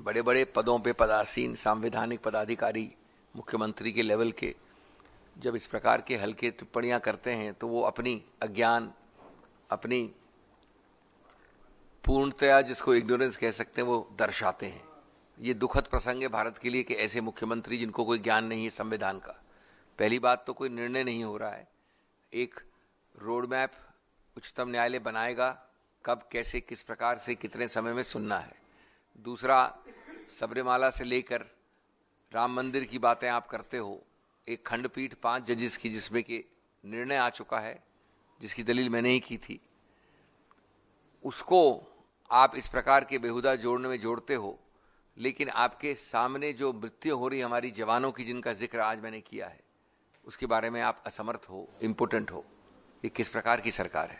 बड़े बड़े पदों पे पदासीन संवैधानिक पदाधिकारी मुख्यमंत्री के लेवल के जब इस प्रकार के हल्के टिप्पणियां करते हैं तो वो अपनी अज्ञान, अपनी पूर्णतया जिसको इग्नोरेंस कह सकते हैं, वो दर्शाते हैं। ये दुखद प्रसंग है भारत के लिए कि ऐसे मुख्यमंत्री जिनको कोई ज्ञान नहीं है संविधान का। पहली बात तो कोई निर्णय नहीं हो रहा है, एक रोड मैप उच्चतम न्यायालय बनाएगा, कब कैसे किस प्रकार से कितने समय में सुनना है। दूसरा, सबरीमाला से लेकर राम मंदिर की बातें आप करते हो, एक खंडपीठ 5 जजेस की जिसमें कि निर्णय आ चुका है, जिसकी दलील मैंने ही की थी, उसको आप इस प्रकार के बेहुदा जोड़ने में जोड़ते हो। लेकिन आपके सामने जो मृत्यु हो रही हमारी जवानों की, जिनका जिक्र आज मैंने किया है, उसके बारे में आप असमर्थ हो, इम्पोटेंट हो। ये किस प्रकार की सरकार है?